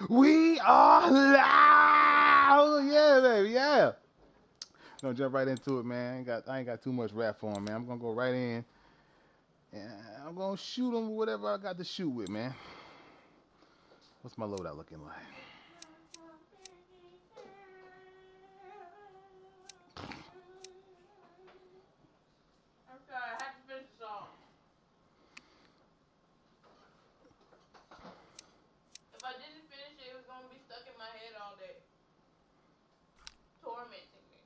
We are live. Yeah, baby. Yeah. Gonna jump right into it, man. I ain't got too much rap for him, man. I'm gonna go right in and I'm gonna shoot him with whatever I got to shoot with, man. What's my loadout looking like? I'm sorry, I had to finish the song. If I didn't finish it, it was gonna be stuck in my head all day, tormenting me.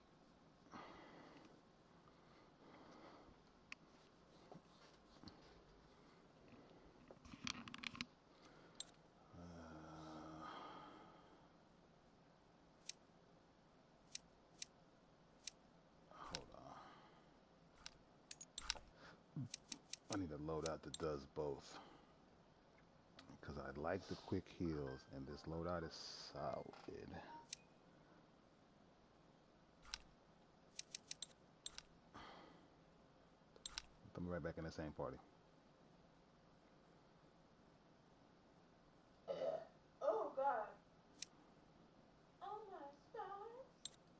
Hold on. I need a loadout that does both. Because I like the quick heals, and this loadout is solid. I'll be right back in the same party. Oh God. Oh my stars.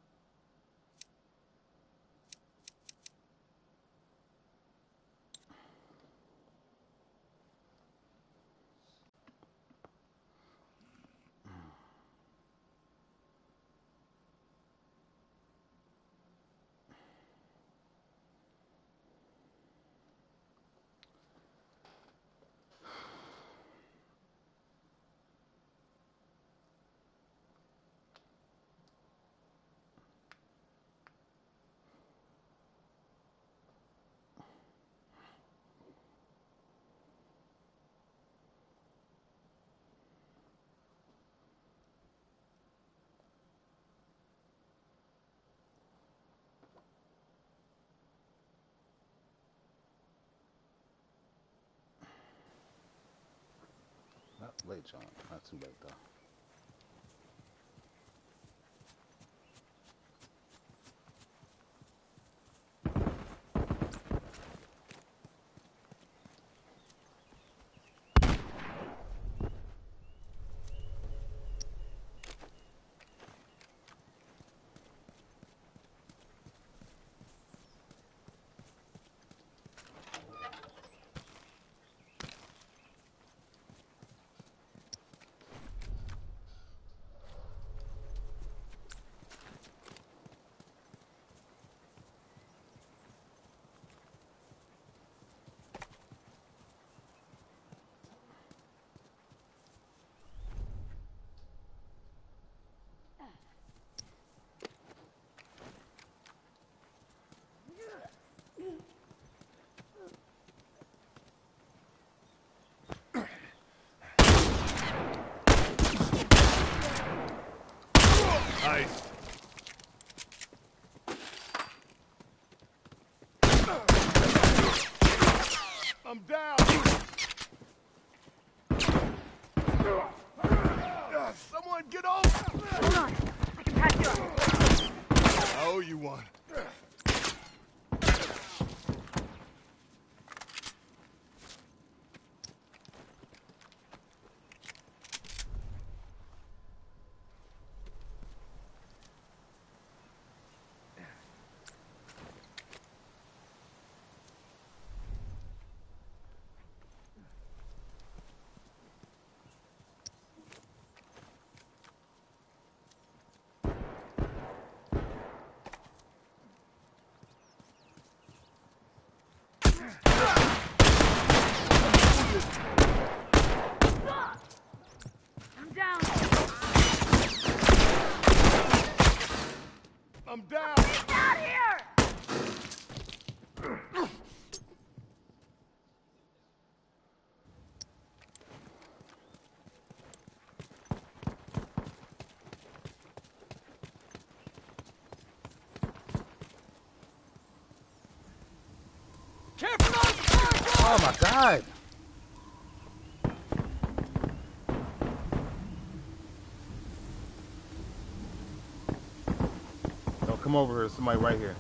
Not late, John. Not too late, though. Nice. I'm down. Someone get over. Hold on. I can patch you up. I owe you one. I'm down. I'm down. Get out here! Careful on the car. Oh my God! Don't come over here. There's somebody right here.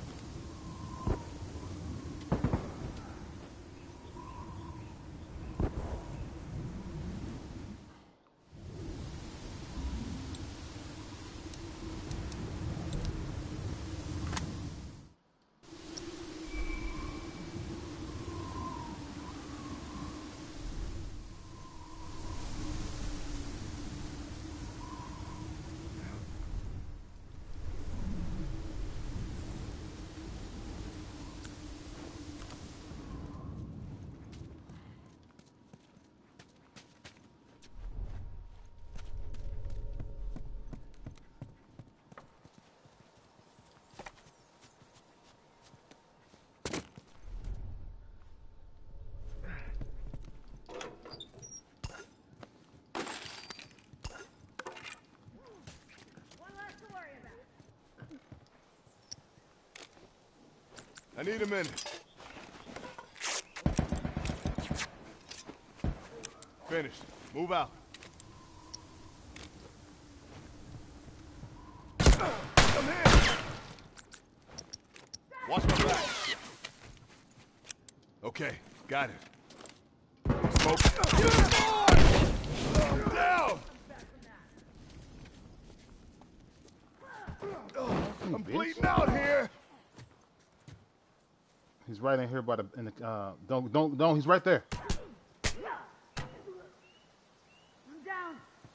I need a minute. Finished. Move out. Come here. Watch my back. Okay, got it. Smoke. I'm down. I'm bleeding out here. He's right in here by the don't he's right there. I'm down.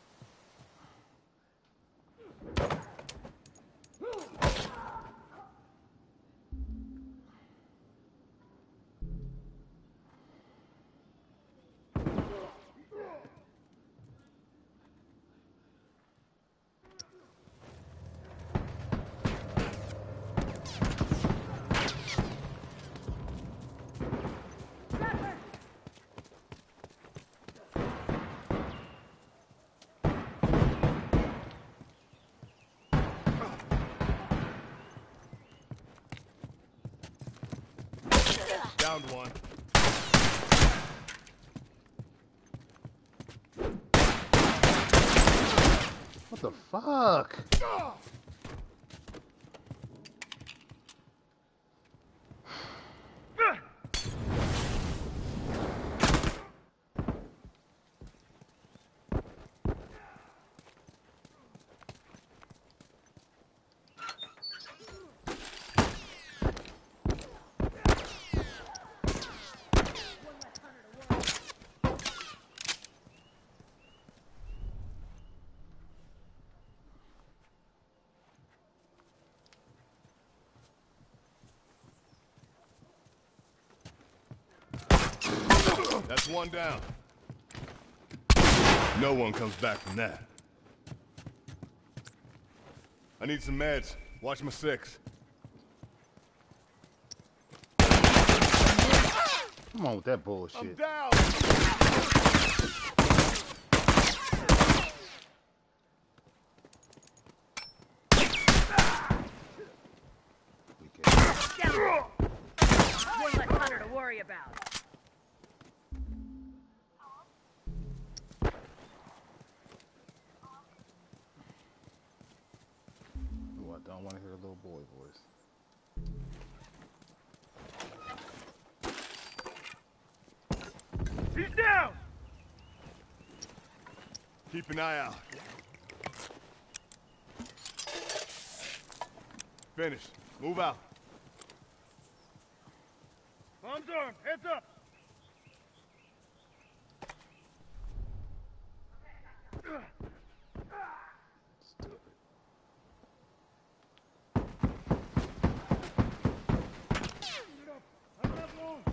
Downed one. What the fuck? That's one down. No one comes back from that. I need some meds. Watch my six. Come on with that I'm bullshit. down. Down. One less hunter to worry about. Ooh, I don't want to hear a little boy voice. He's down. Keep an eye out. Finished. Move out. Bombs armed. Heads up. Stupid. I'm not long.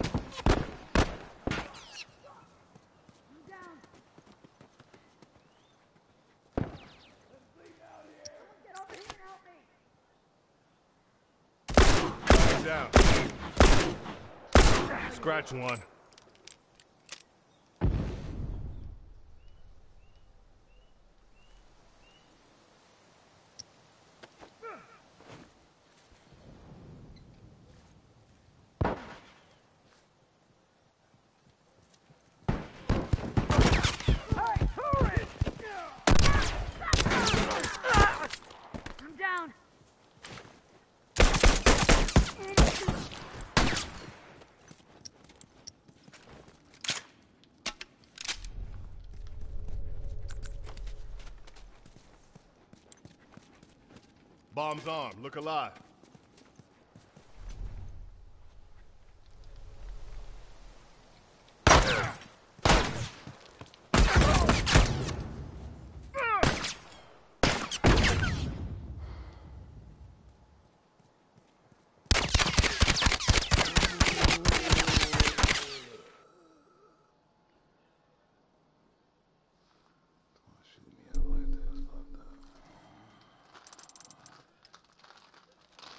I'm down. Get over here and help me. Down. Scratch one. I'm down. Bombs armed. Look alive. Shoot me up like that. Fucked up.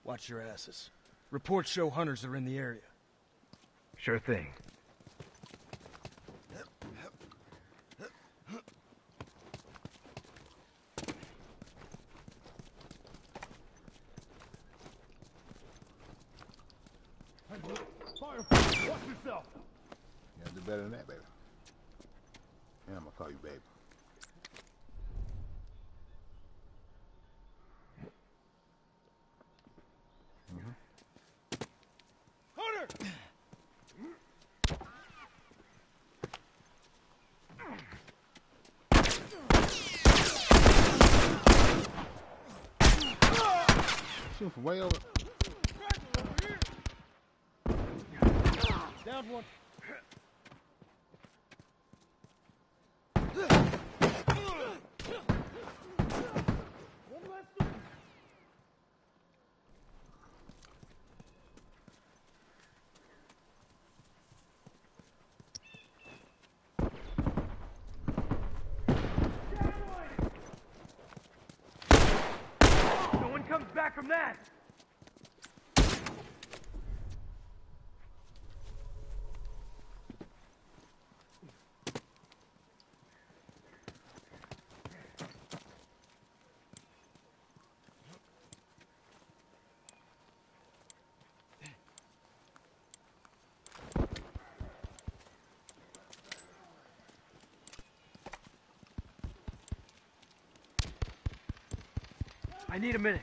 Watch your asses. Reports show hunters are in the area. Sure thing. Fire! Watch yourself! You gotta do better than that, baby. And I'm gonna call you baby. Hunter! Shoot from way over. Down one. No one comes back from that! I need a minute.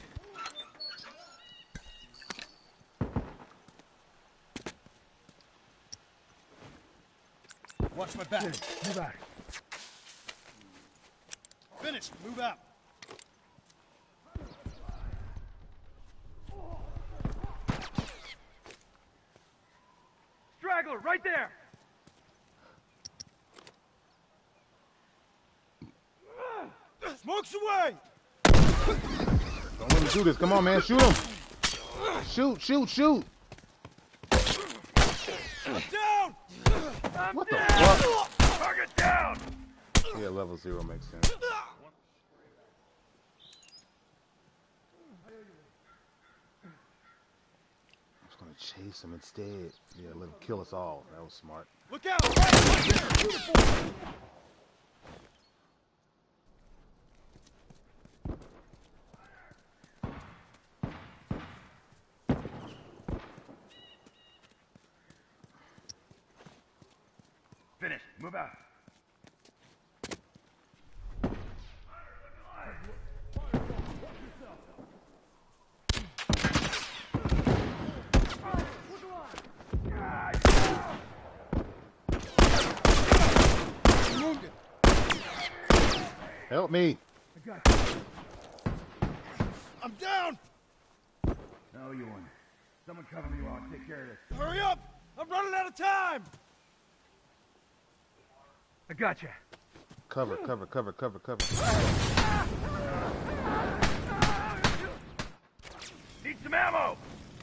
Watch my back. Move out. Finished. Move out. Straggler, right there! Smokes away! Don't let me do this. Come on, man. Shoot him. Shoot, shoot, shoot. Down! What the fuck? Target down! Yeah, level 0 makes sense. I was gonna chase him instead. Yeah, let him kill us all. That was smart. Look out! Right there! Beautiful! Finished. Move out. Wounded. Help me. I'm down! No, you won't. Someone cover me while I take care of this. Hurry up! I'm running out of time! I gotcha. Cover, cover, cover, cover, cover. Need some ammo!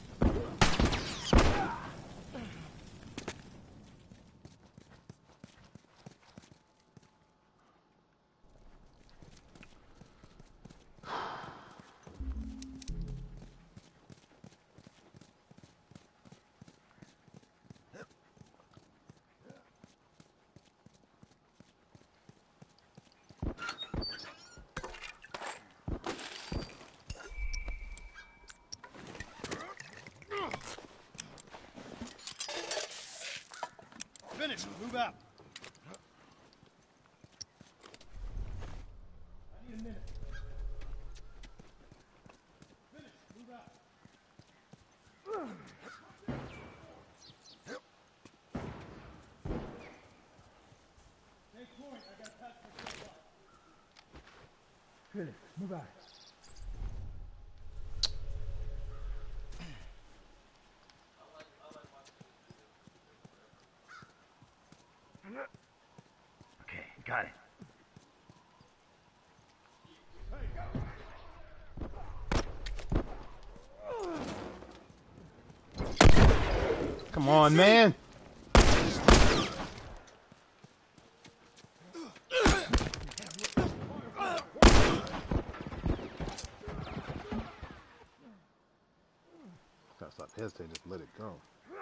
Finished. Move out. I need a minute. Finished. Move out. Take point. I got touch for myself. Finished. Move out. Okay, got it. Come on, man. hesitate, just let it go.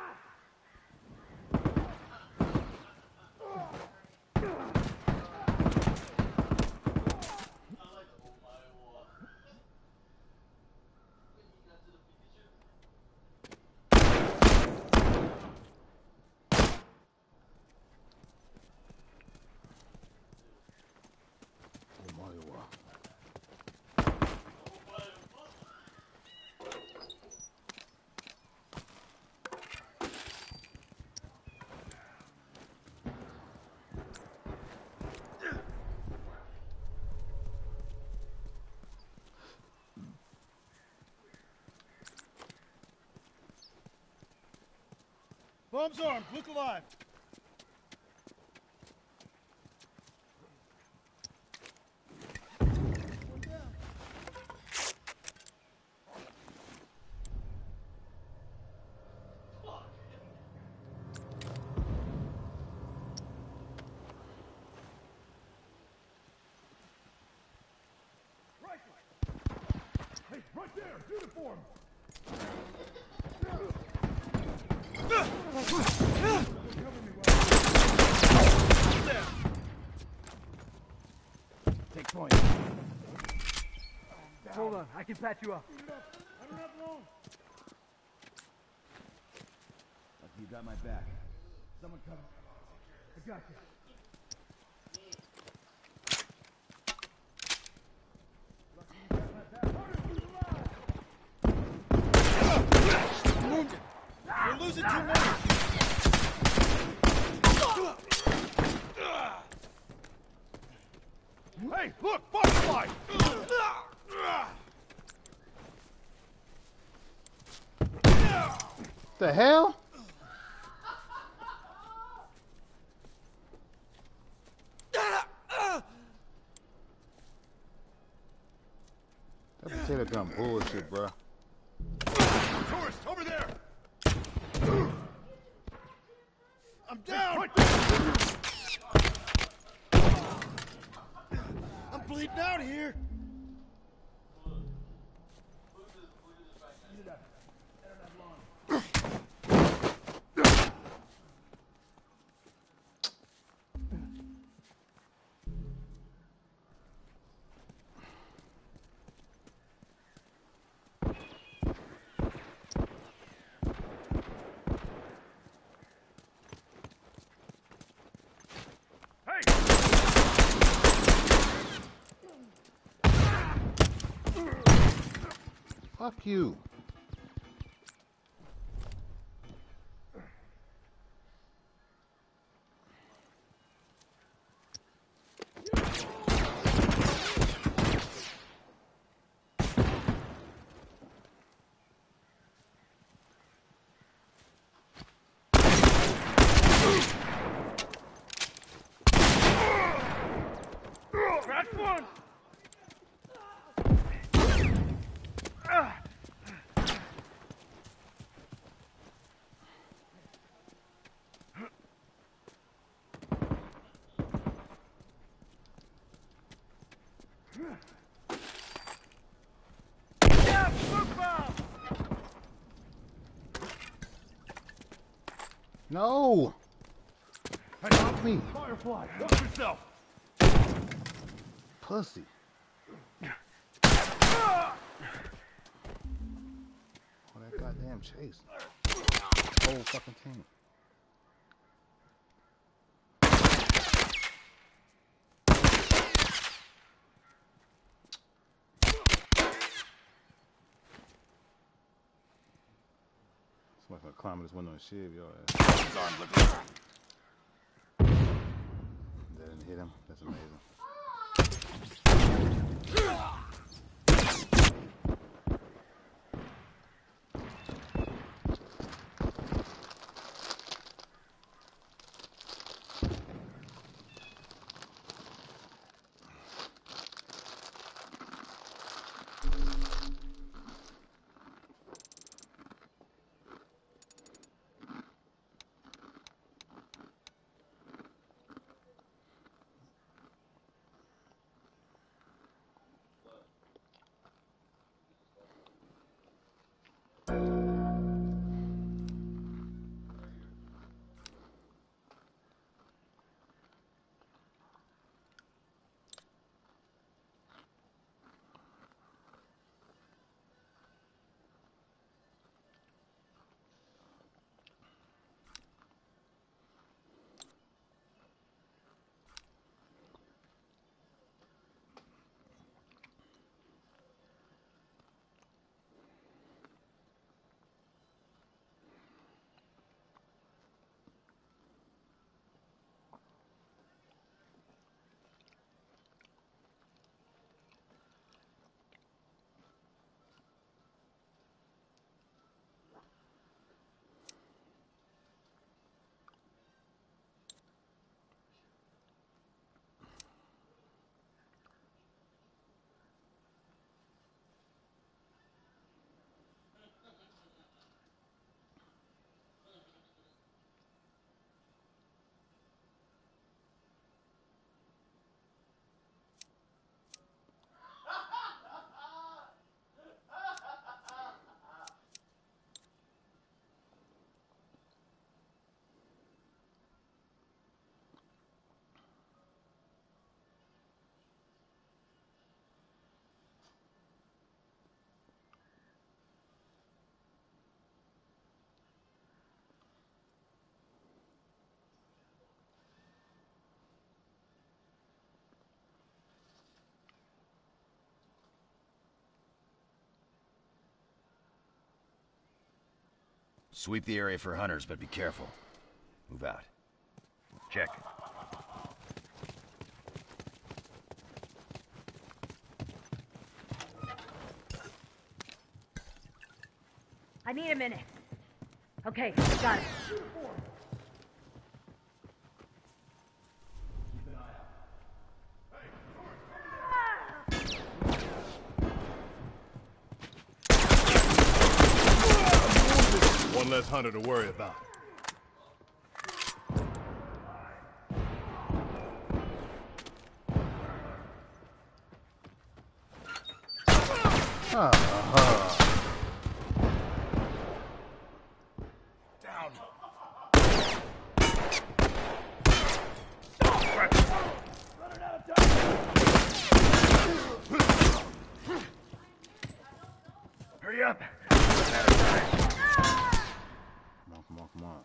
Bomb's armed. Look alive. Hey, right there! Uniform! Take point. Hold on, I can patch you up. I don't have long. Lucky you got my back. Someone cover. I got you. Wounded. We're losing too many. Hey, look! Firefly! The hell? That potato gun bullshit, bro. Tourist, over there! I'm down. Right there! I'm bleeding out here. Fuck you. Crack one. Yeah, smoke bomb. No. Fuck me. Firefly, watch yourself! Pussy. Oh, that goddamn chase. Whole fucking team. Somebody's gonna climb this window and shiv your ass. That didn't hit him. That's amazing. Sweep the area for hunters, but be careful. Move out. Check. I need a minute. Okay, got it. One less hunter to worry about. Down. Hurry up. Come on, come on.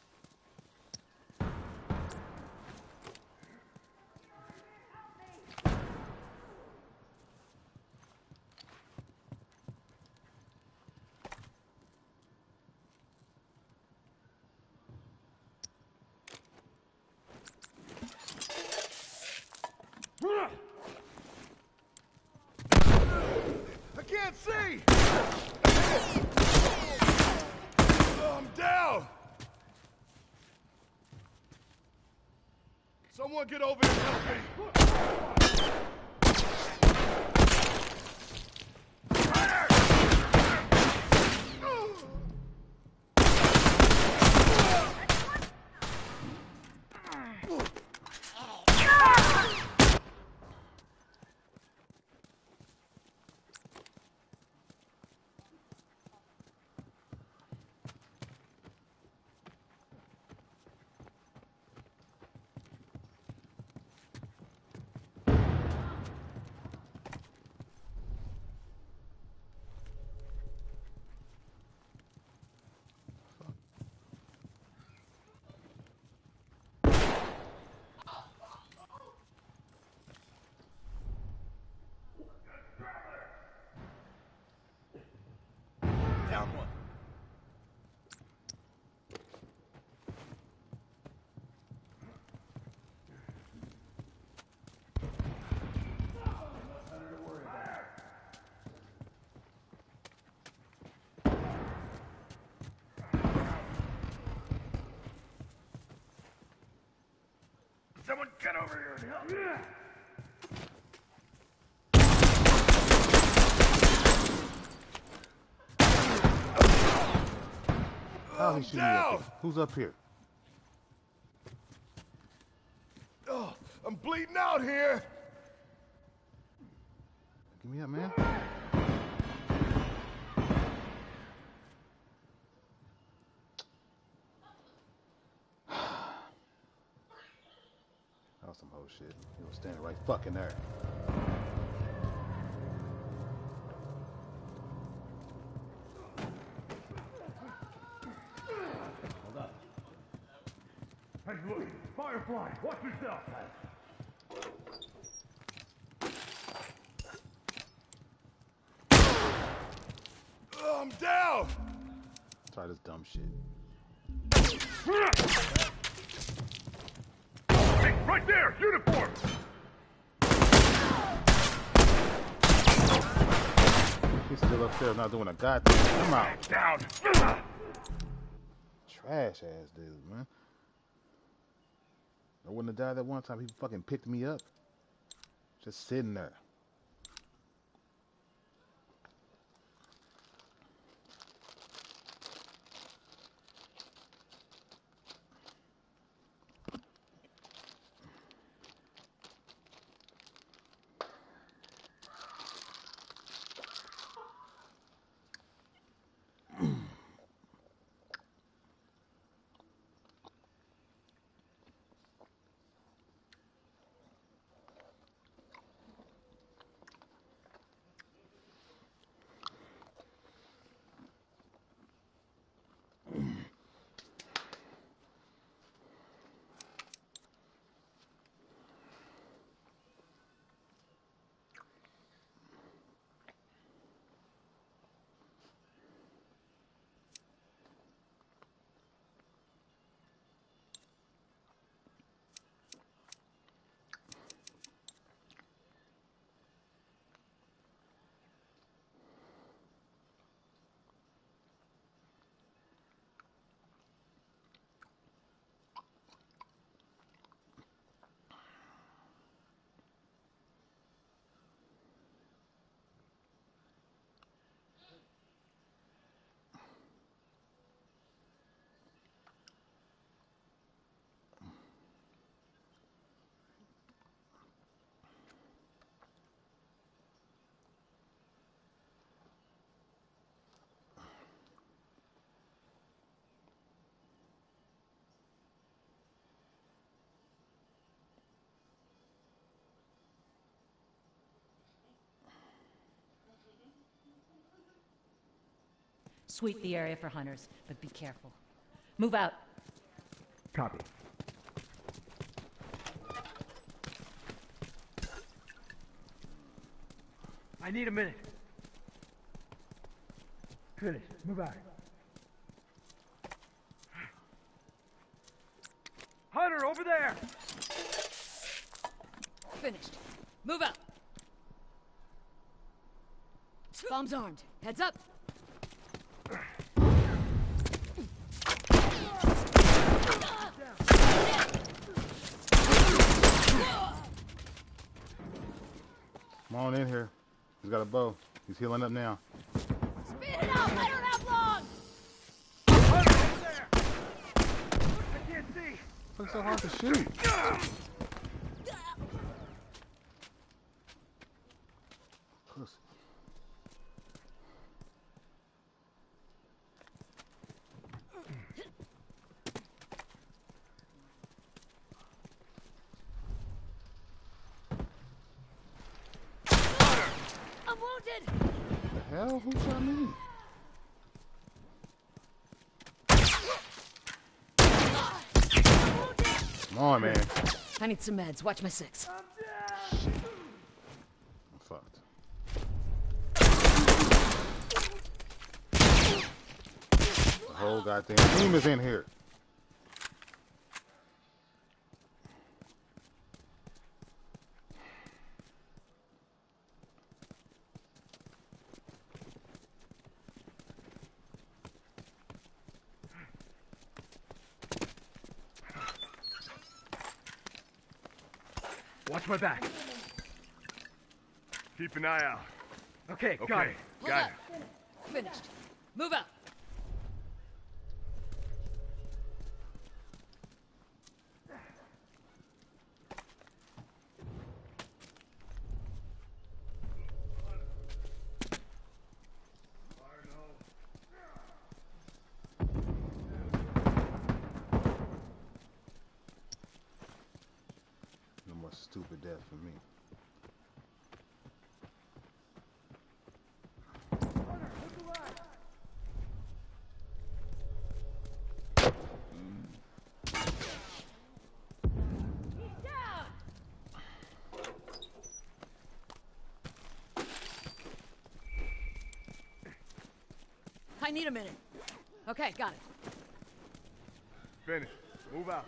I can't see! I'm down! Someone get over here and help me! Down one. Someone get over here and help me. How he shooting me up here? Who's up here? Oh, I'm bleeding out here! Get me up, man. That was some whole shit. He was standing right fucking there. Hey, look, Firefly, watch yourself. I'm down! Try this dumb shit. Hey, right there, uniform. He's still up there not doing a goddamn. Come out. Down. Trash ass dude, man. I wouldn't have died that one time. He fucking picked me up. Just sitting there. Sweep the area for hunters, but be careful. Move out. Copy. I need a minute. Finished. Move out. Hunter, over there! Finished. Move out. Bomb's armed. Heads up. Come on in here. He's got a bow. He's healing up now. Speed it up. I don't have long. Hunter, over there! I can't see. It's so hard to shoot. Pussy. I'm wounded. The hell? Who shot me? Come on, man. I need some meds. Watch my six. I'm fucked. The whole goddamn team is in here. Watch my back. Keep an eye out. Okay, got Okay, it. got it. Finished. Move out. No more stupid death for me. I need a minute. Okay, got it. Finish. Move out.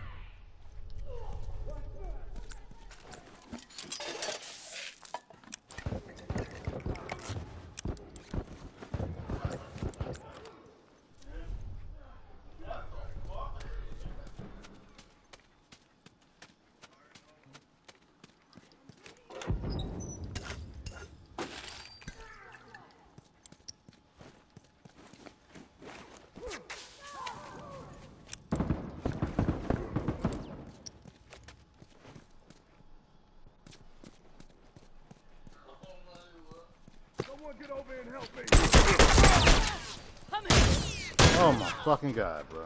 Someone get over here and help me. Come here. Oh my fucking god, bro.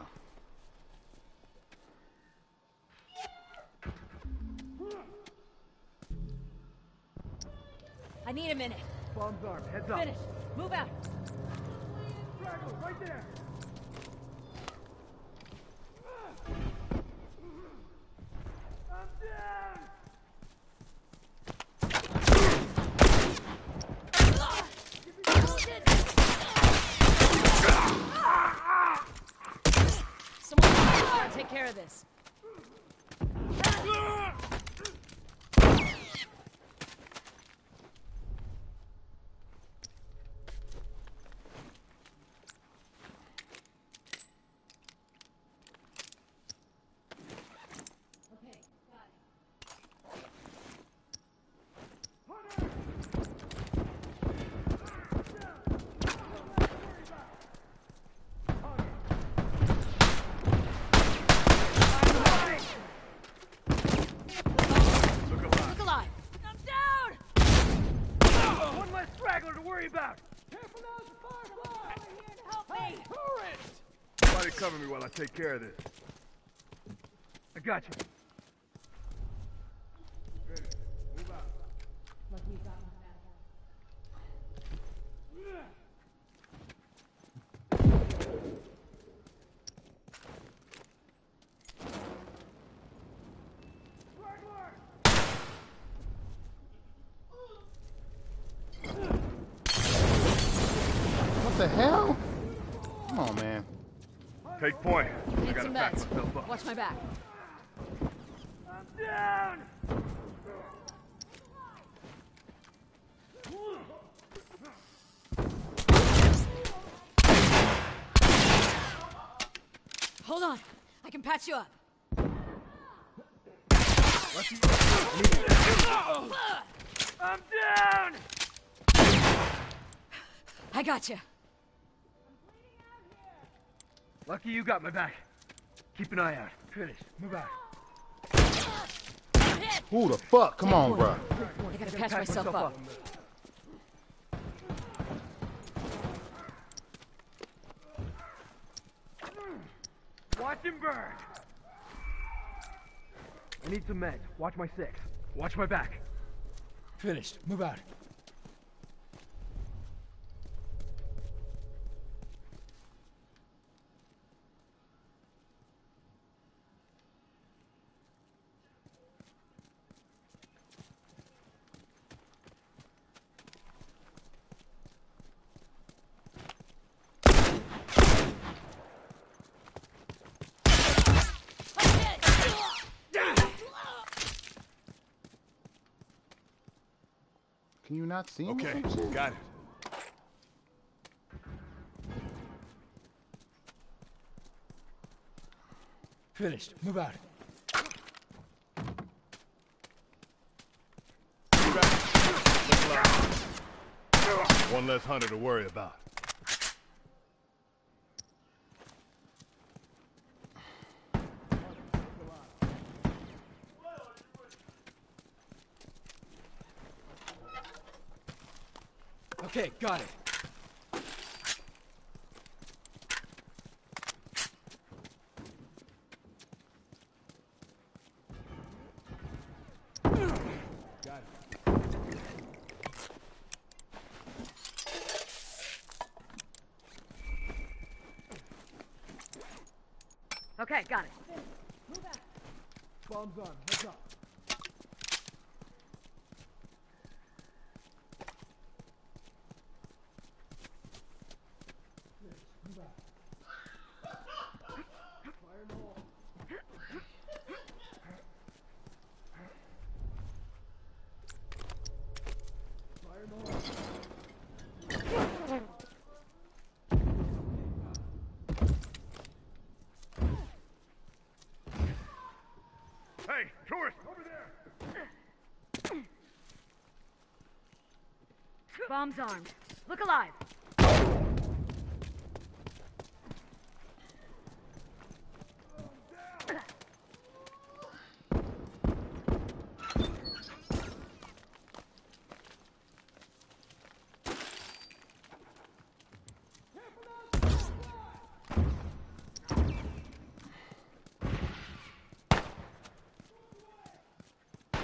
I need a minute. Bomb's armed. Heads up. Finished. Move out. Straggler, right there. I'm down. Someone take care of this. Look alive. I'm down. One less straggler to worry about. Somebody cover me while I take care of this. I got you. Finish. Move out. the hell? Come on, man. Take point. I Need gotta some back meds. myself up. Watch my back. I'm down! Hold on. I can patch you up. I'm down! I got you. Lucky you got my back. Keep an eye out. Finished. Move out. Who the fuck? Come on, bro. I gotta patch myself up. Watch him burn! I need some meds. Watch my 6. Watch my back. Finished. Move out. Can you not see him? or Okay, some shit? got it. Finished. Move out. One less hunter to worry about. Okay, got it. Okay, got it. Bombs on. Heads up. Hey, tourist, over there! Bombs armed. Look alive.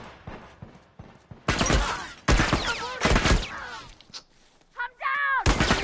I'm down!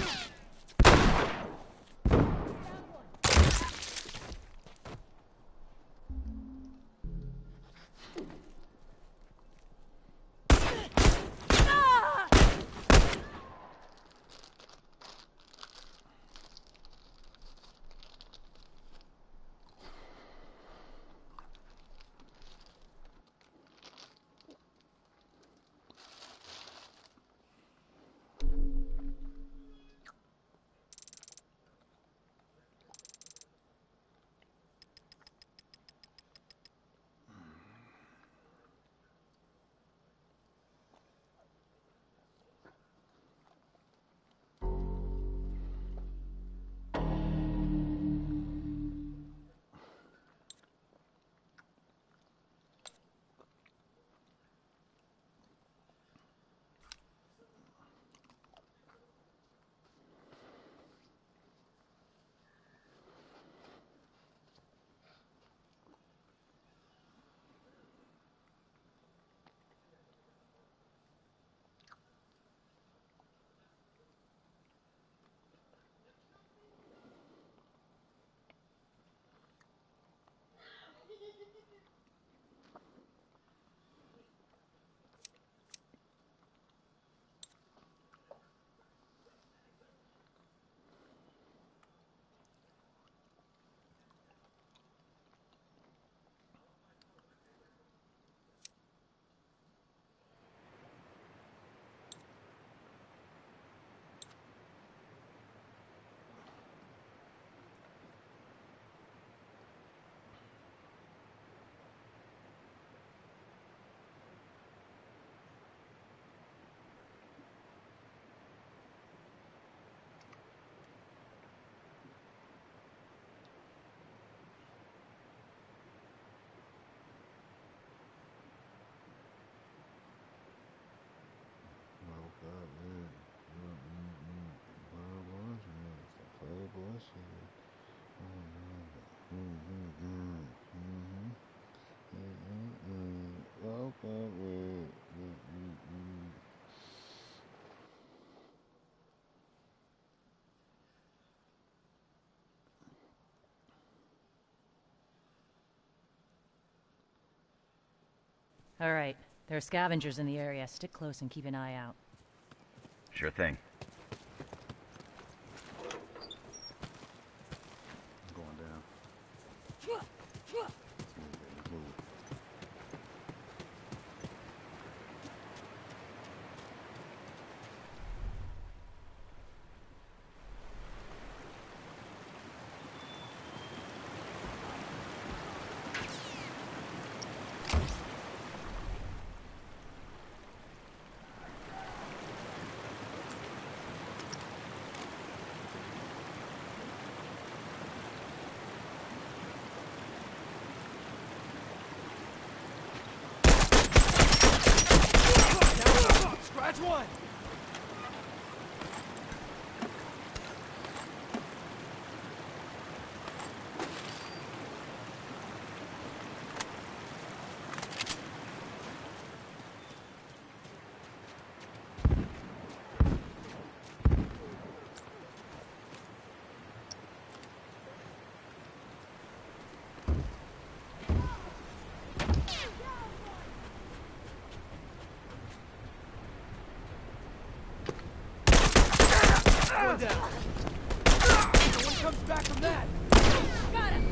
All right. There are scavengers in the area. Stick close and keep an eye out. Sure thing. I'm going down. Let's move. Scratch one! One down. No one comes back from that. Got him!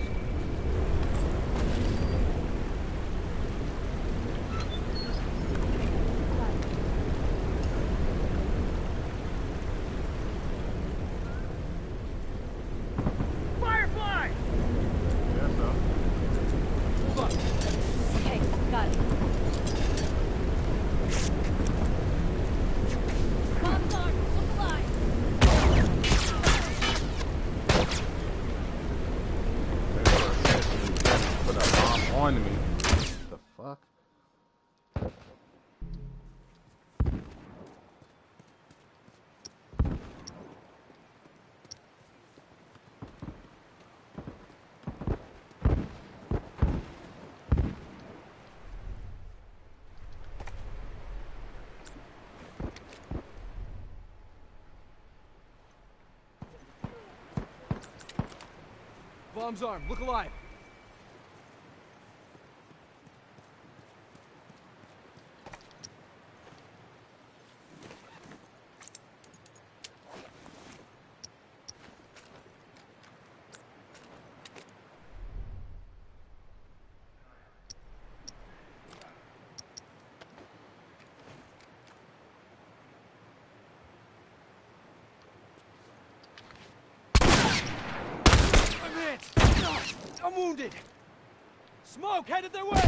Firefly! Yeah, so. Hold on. Okay, got it. Bombs on! Look alive! Put a bomb on me. What the fuck? Bomb's armed. Look alive. I'm hit! I'm wounded! Smoke headed their way!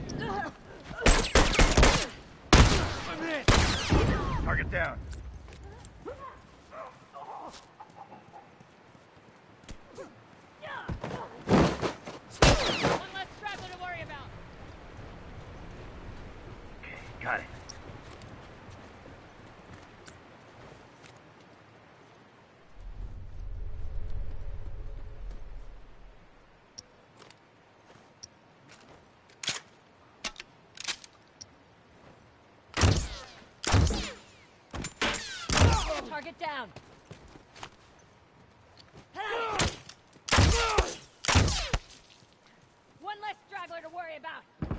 I'm hit! Target down. One less straggler to worry about. Okay, got it. Target down. One less straggler to worry about.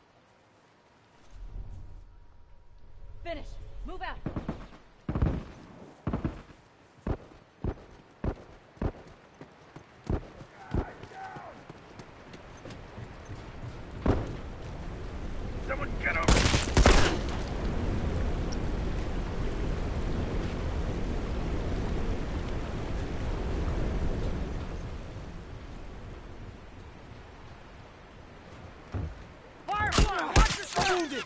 Finish. Move out. Someone get over. Firefly! Watch yourself! Wounded!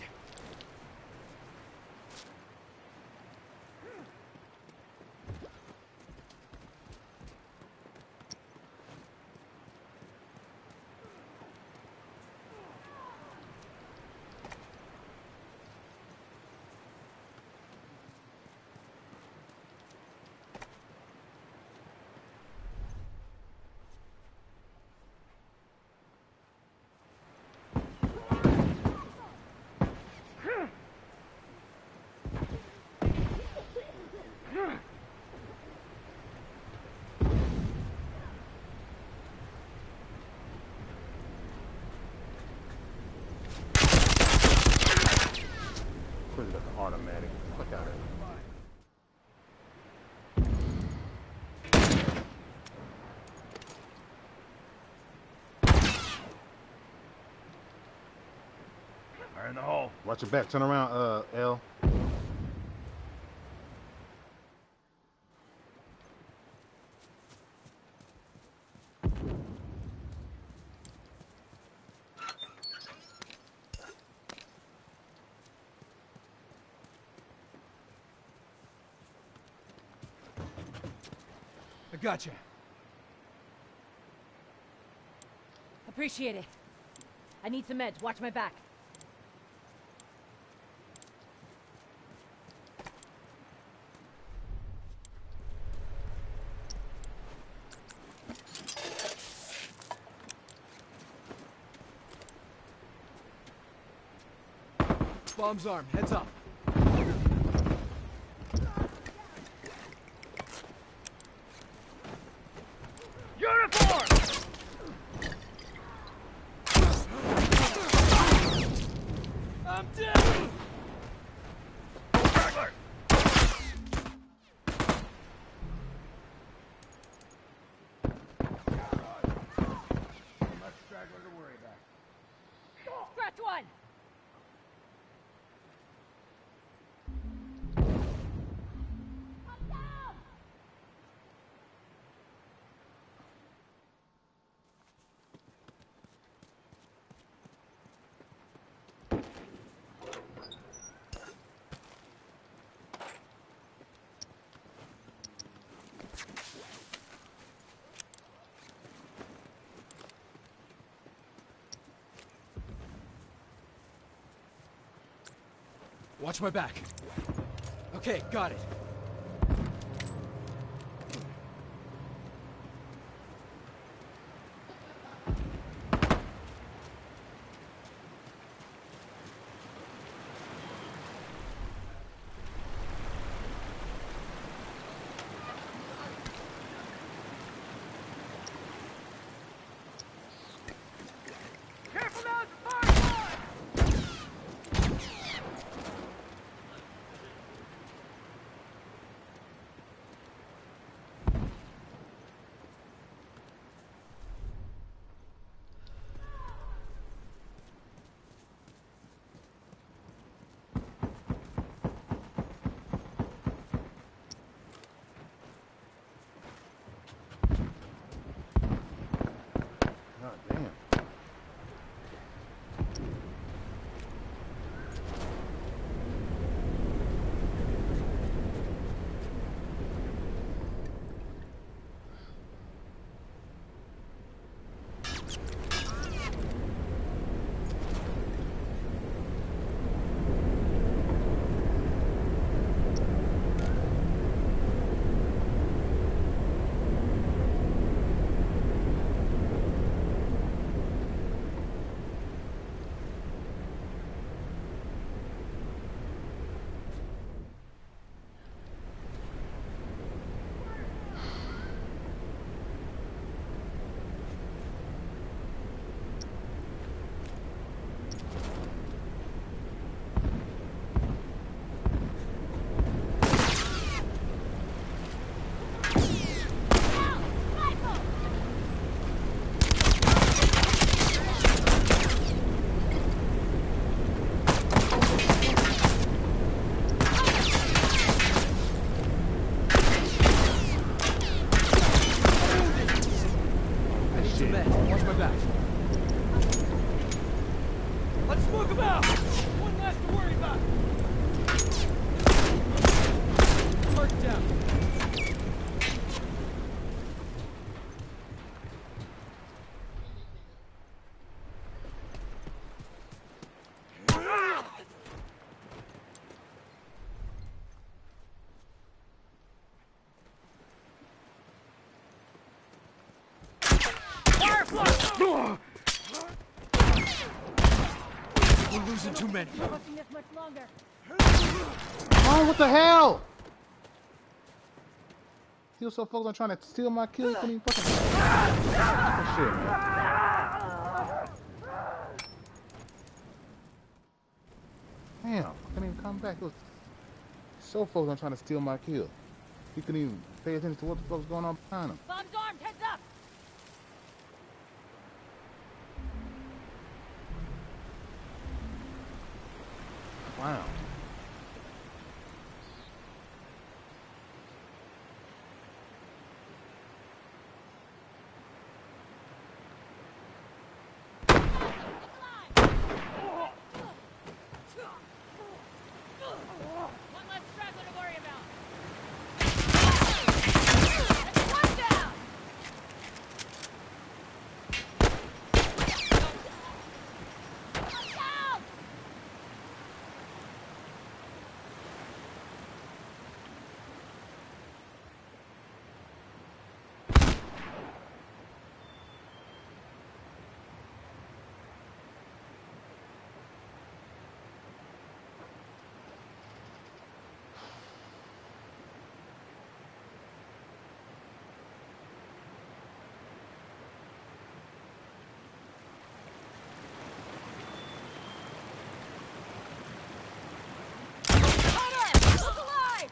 all. Watch your back. Turn around, L. I gotcha. Appreciate it. I need some meds. Watch my back. Bomb's arm. Heads up. Uniform! I'm dead! Straggler! Less straggler to worry about. Scratch one! Watch my back. Okay, got it. Careful now, it's a fire! God damn. I need some meds. Watch my back. Let's smoke him out! One less to worry about. Target down. We're losing too many. Pushing this much longer. Oh, what the hell? He was so focused on trying to steal my kill, he couldn't even fucking. Oh, shit, man. Damn, I couldn't even come back. He was so focused on trying to steal my kill. He couldn't even pay attention to what the fuck was going on behind him. Bomb's armed. Heads up. Wow. One less straggler to worry about. That's one down. Watch out! Hunter! Look alive!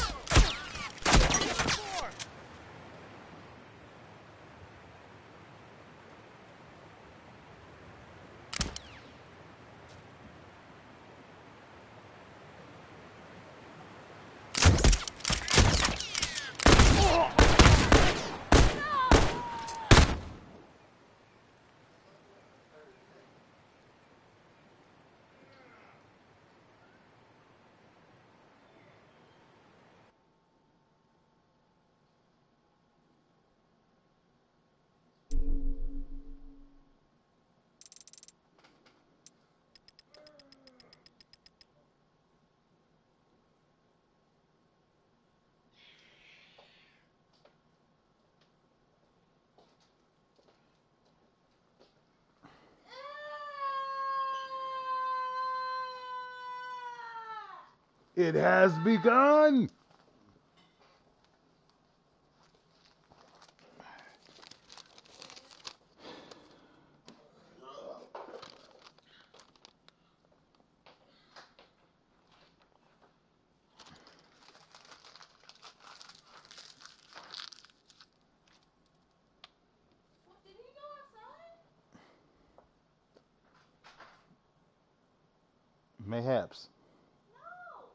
It has begun. Did he go outside? Mayhaps. No.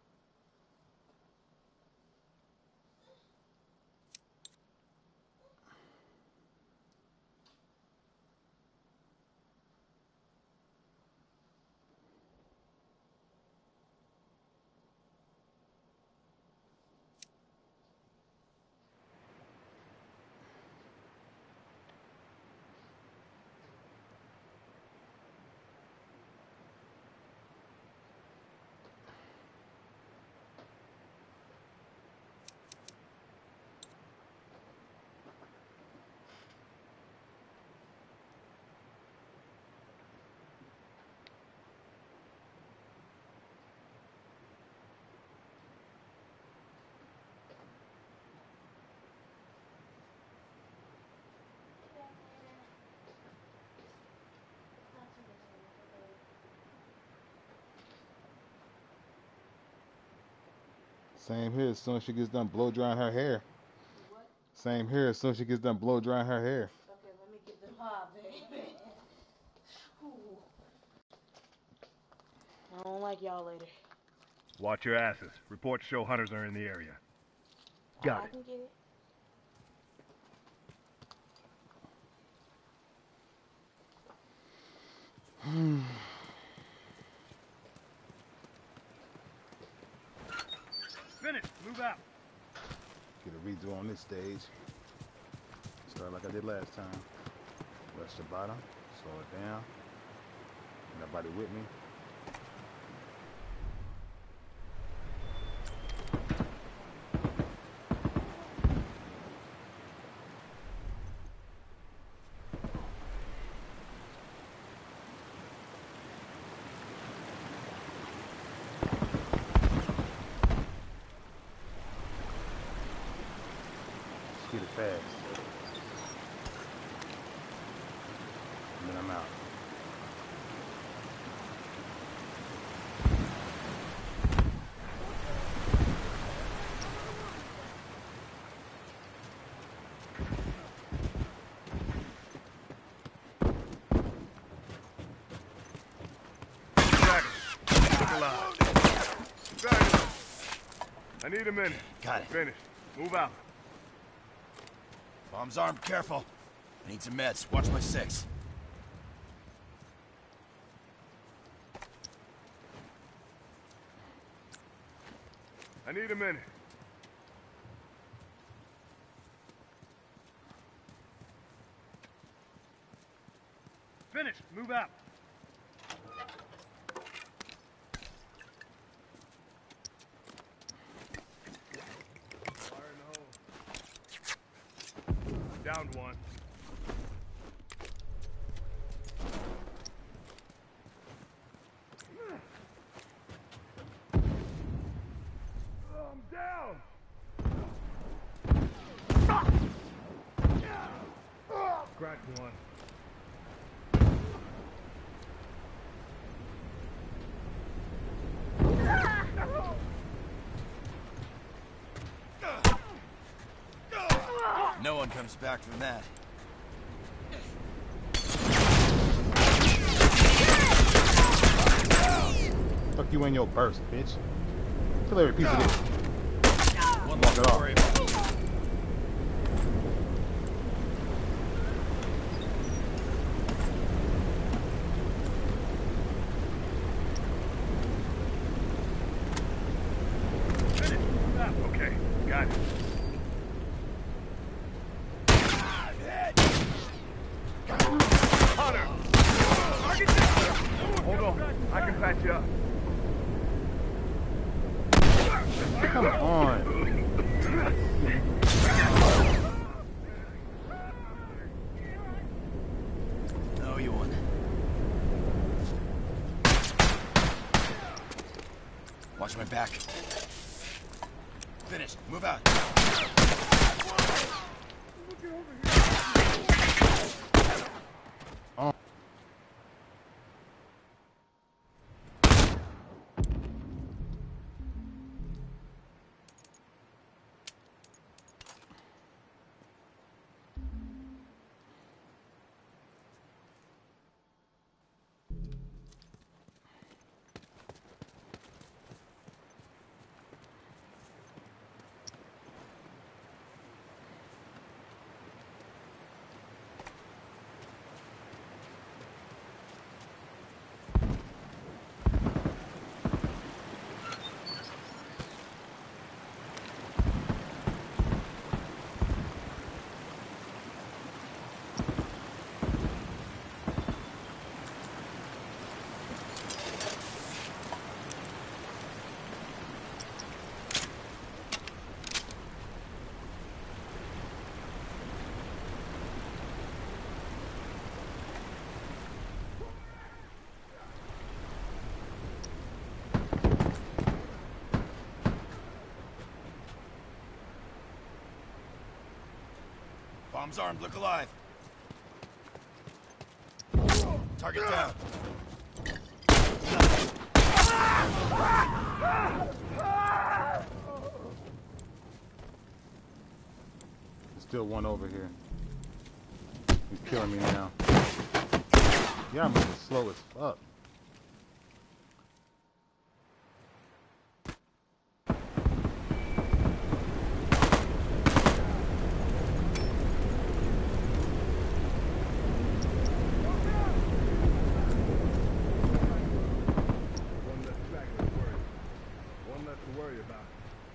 Same here. As soon as she gets done blow drying her hair. What? Same here. As soon as she gets done blow drying her hair. Okay, let me get the pop, baby. Ooh. I don't like y'all later. Watch your asses. Reports show hunters are in the area. Got I it. can get it. Finish. Move out. Get a redo on this stage. Start like I did last time. Rush the bottom. Slow it down. Nobody with me. Get it fast. And then I'm out. Dragon. Look alive. need a minute. Got it. Finished. Move out. Bomb's armed. Careful. I need some meds. Watch my 6. I need a minute. Finished. Move out. Fire in the hole. Downed one. I'm down. Cracked one. No one comes back from that. Fuck you in your burst, bitch. Kill every piece of this. One Walk it off. worry about. Okay, got it. Hunter! Hold on, I can patch you up. Come on. No, you won. Watch my back. Finished. Move out. Bomb's armed. Look alive. Target down. There's still one over here. He's killing me now. Yeah, I'm moving slow as fuck. One less to worry about.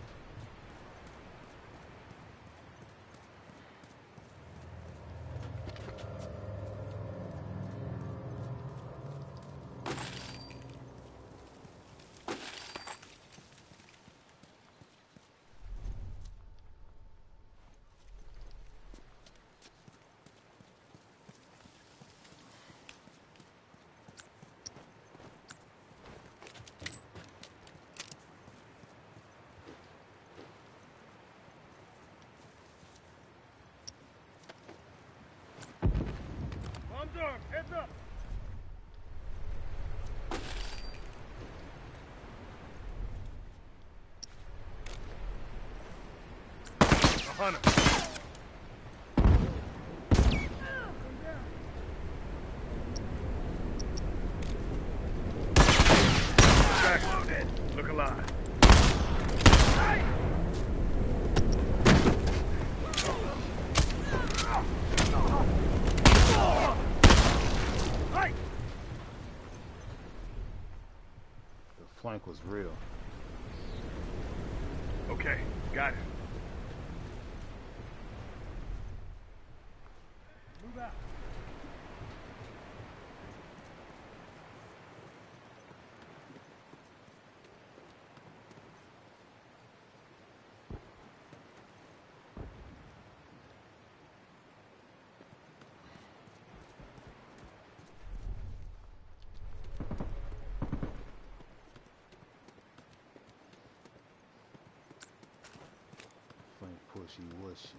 Bombs armed. Heads up. A hunter. Backloaded. Look alive. was real. Okay, got it. Move out. Frank Pushy Wushy.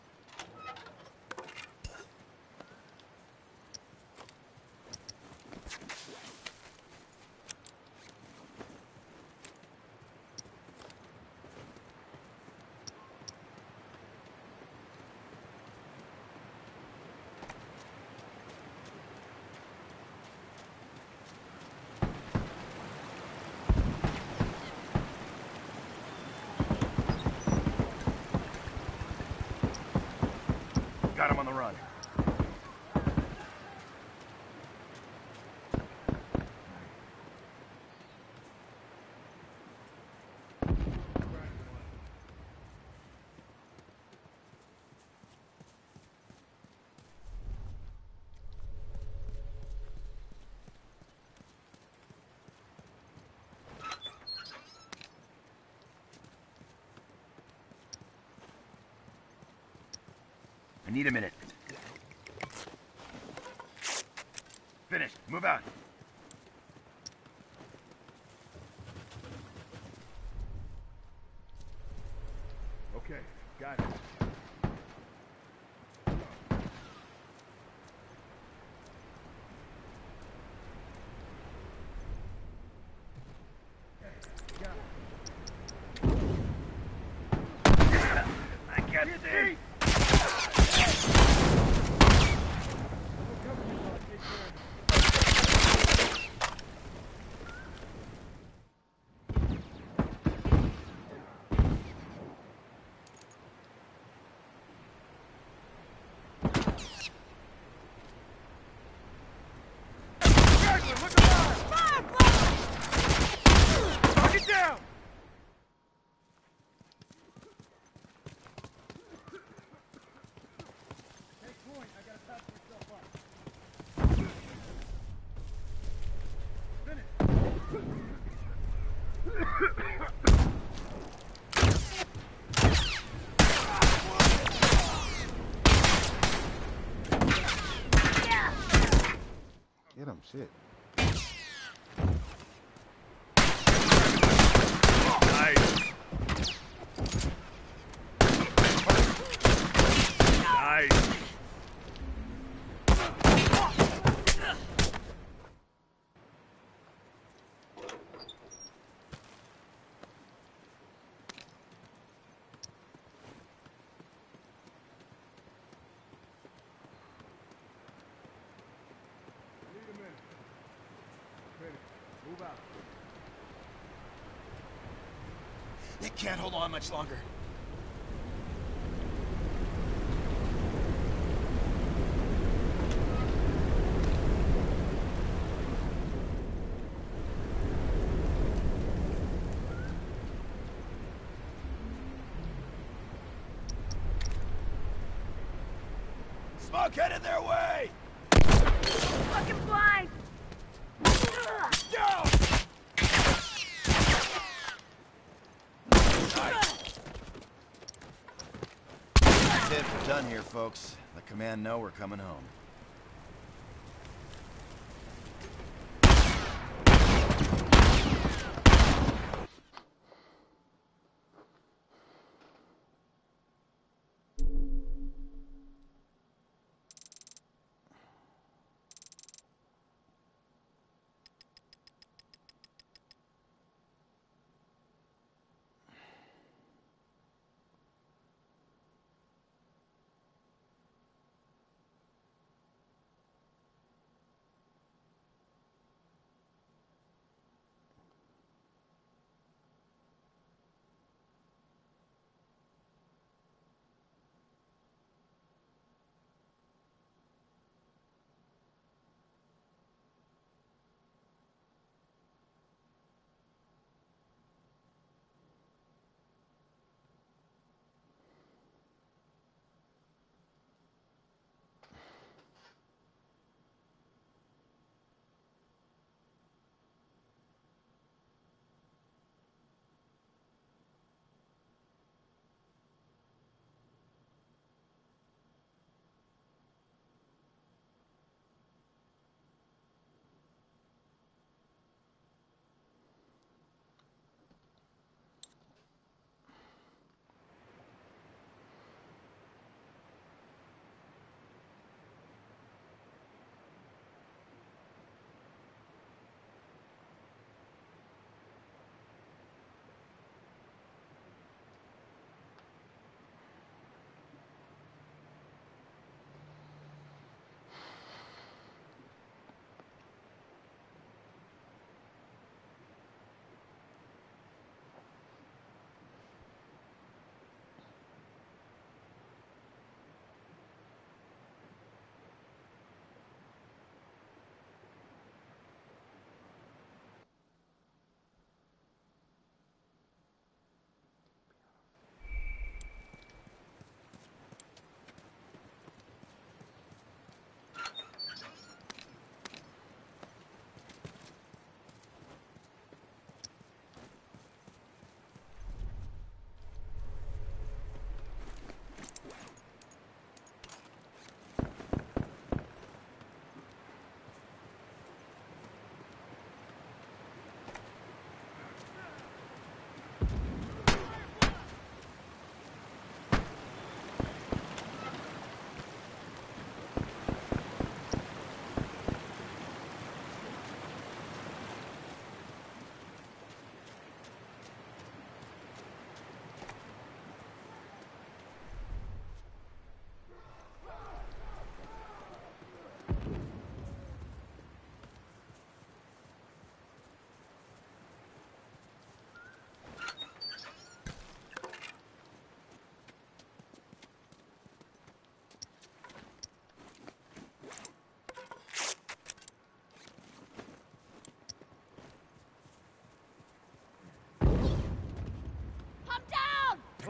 Got him on the run. I need a minute. Finished. Move out. Okay, got it. I can't see. Target down! Take point. I gotta patch myself up. Finish. Get him, shit. Nice. Nice. Need a minute. Finish. Move out. They can't hold on much longer. Smoke headed their way! Fucking blind! Down! That's it, we're done here, folks. The command know we're coming home.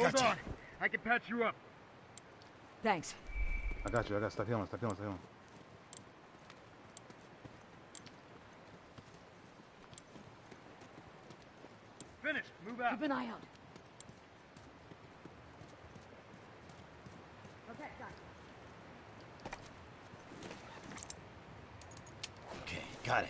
Hold Gotcha. on. I can patch you up. Thanks. I got you. I got stop healing. Stop healing. Stop healing. Finished. Move out. Keep an eye out. Okay, got it. Okay, got it.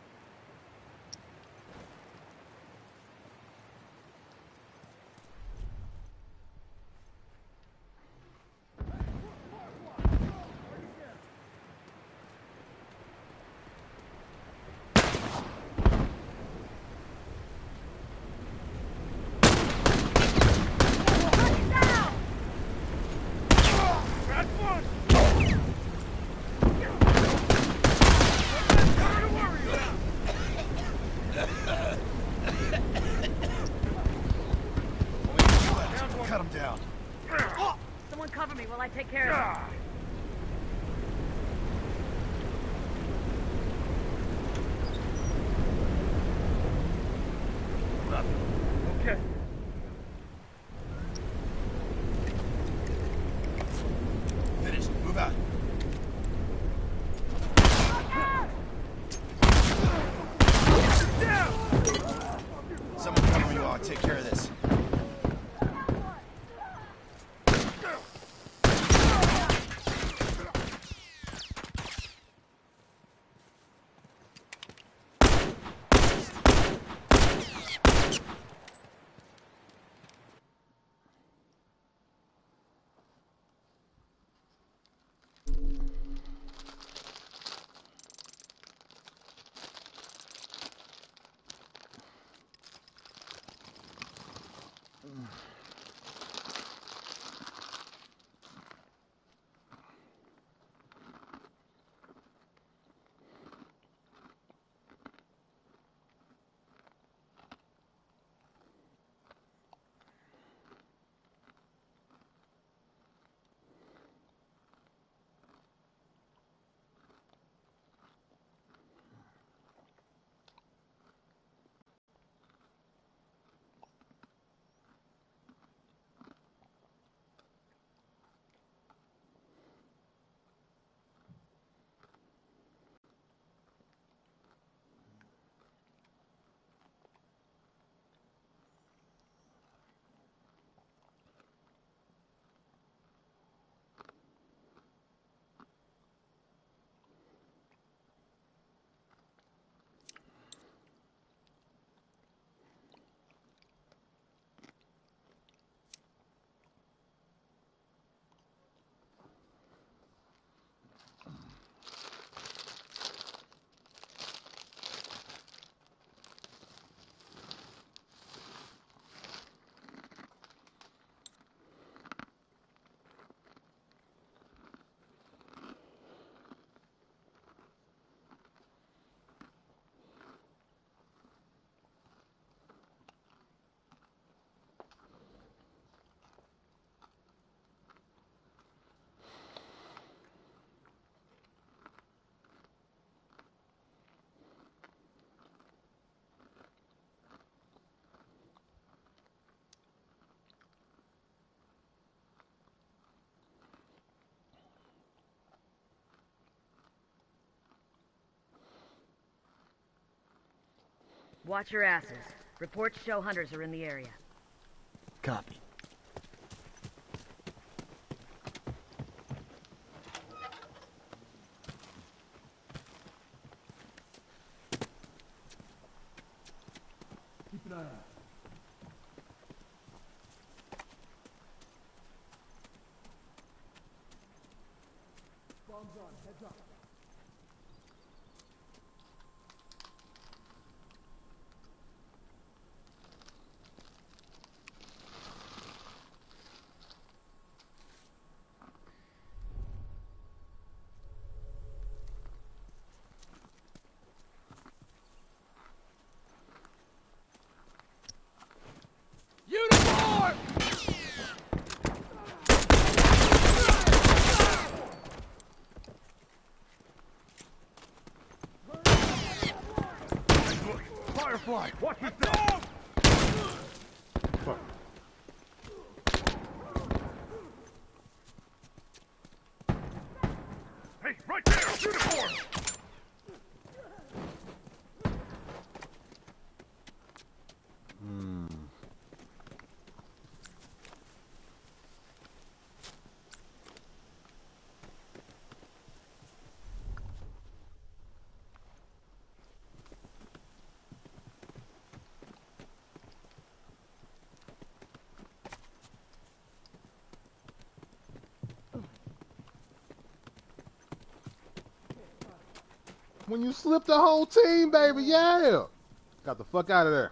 Cut him down. Someone cover me while I take care of it. Okay. Finished. Move out. Someone cover me while I take care of this. Watch your asses. Reports show hunters are in the area. Copy. Keep an eye out. Bombs on. Heads up. When you slip the whole team, baby, yeah. Got the fuck out of there.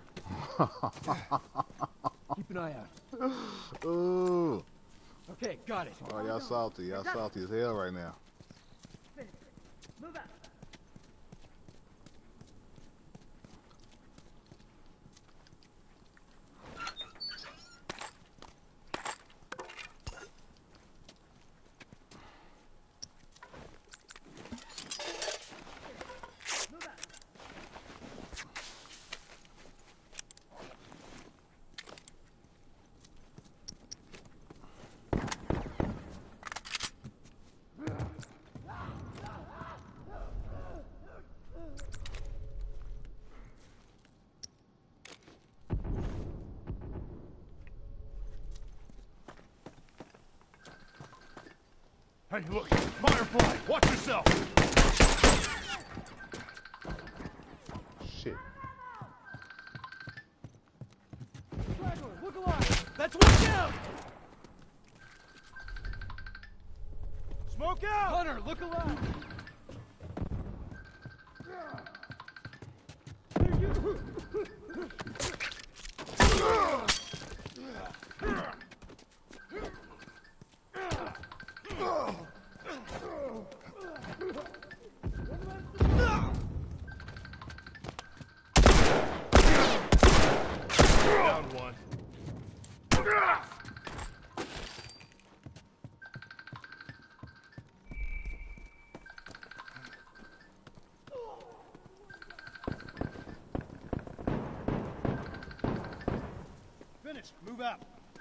Keep an eye out. Ooh. Okay, got it. Oh, y'all salty. Y'all salty as hell right now. Move up. Hey, look! Firefly! Watch yourself! Shit. Straggler, look alive! That's one down! Smoke out! Hunter, look alive! Down one. Finished. Move out.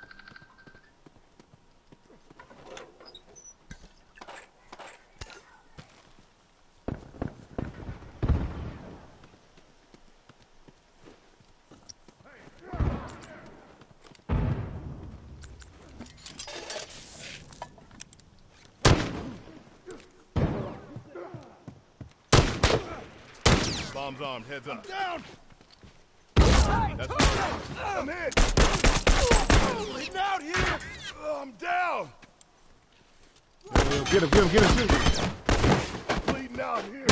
Bomb's armed. Heads up. Down! That's I'm hit! Bleeding out here! I'm down! Get him. Bleeding out here!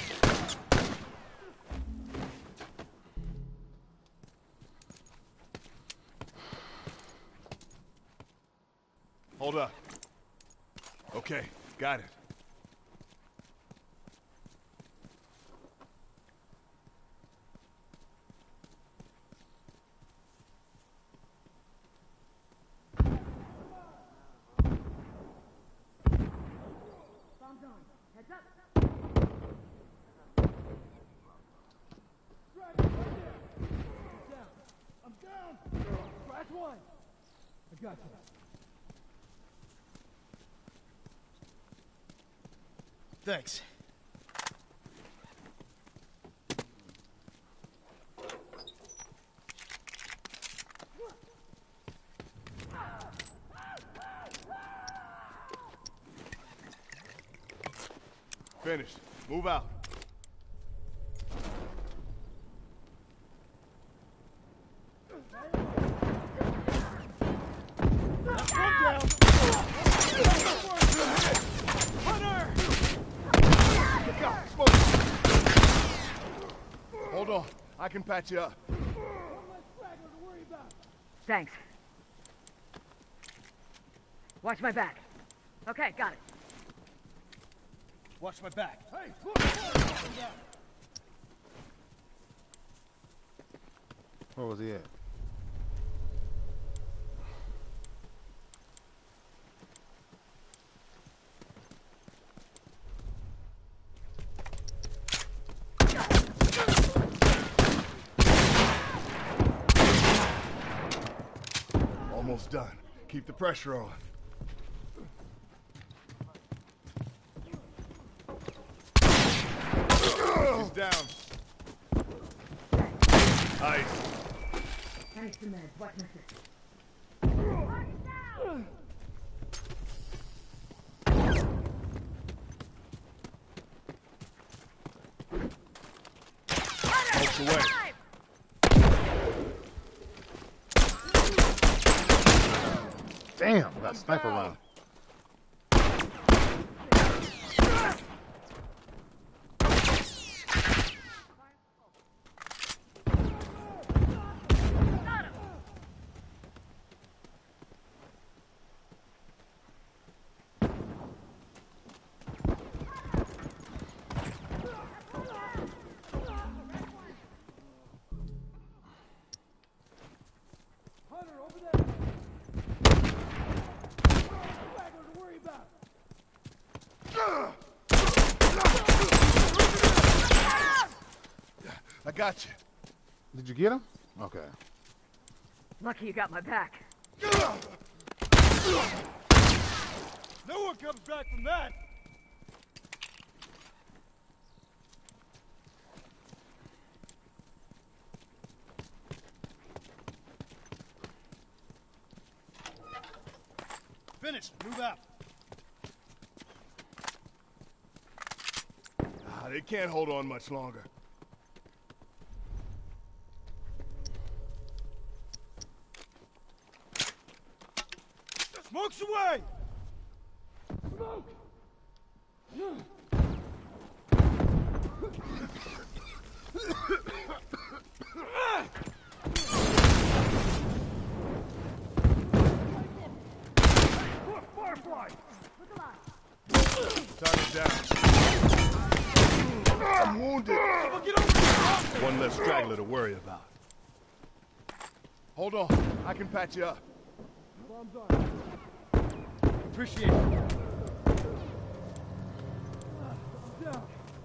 Hold up. Okay, got it. Bombs on. Heads up. I'm down! Crash one! I got you. Thanks. Finished. Move out. Hold on. I can patch you up. Thanks. Watch my back. Okay, got it. Watch my back. Hey, look! Where was he at? Almost done. Keep the pressure on. He's down. Nice. Thanks to meds. Watch my six. Smokes away. Damn, got a sniper round. got you. Did you get him? Okay. Lucky you got my back. No one comes back from that. Finished. Move out. They can't hold on much longer. Smoke's away! Smoke! Firefly! Target down. I'm wounded. Someone get over here! One less straggler to worry about. Hold on. I can patch you up. Bombs on. Appreciate it. Down.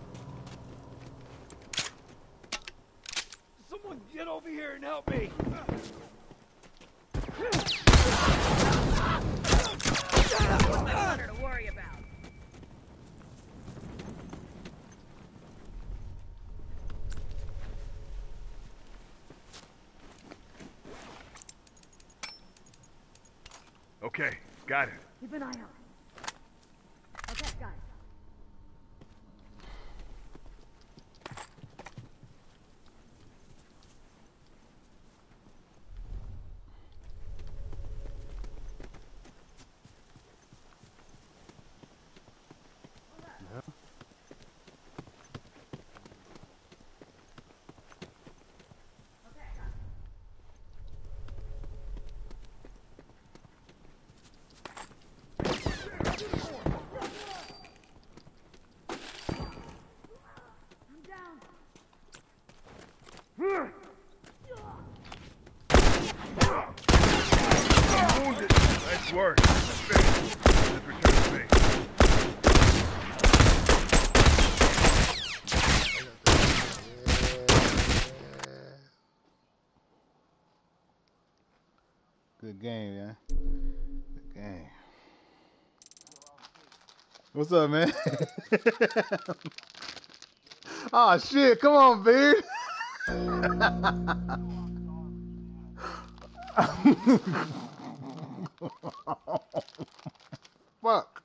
Someone get over here and help me. Better to worry about. Okay, got it. Keep an eye out. Okay, got it. I'm wounded. Nice work. That's finished. Let's return to base. Good game, man. Good game. What's up, man? Oh shit! Come on, Beard. Fuck.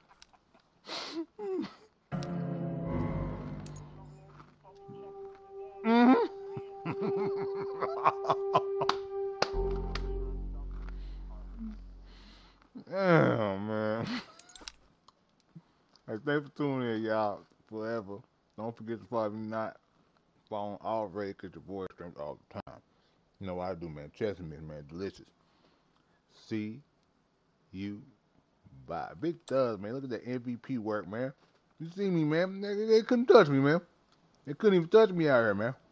Damn, man. Hey, thanks for tuning in, y'all. Forever. Don't forget to follow me not following already because your boy streams all the time. You know what I do, man. Chest meat, man. Delicious. See you. Bye. Big thugs, man. Look at that MVP work, man. You see me, man. They couldn't touch me, man. They couldn't even touch me out here, man.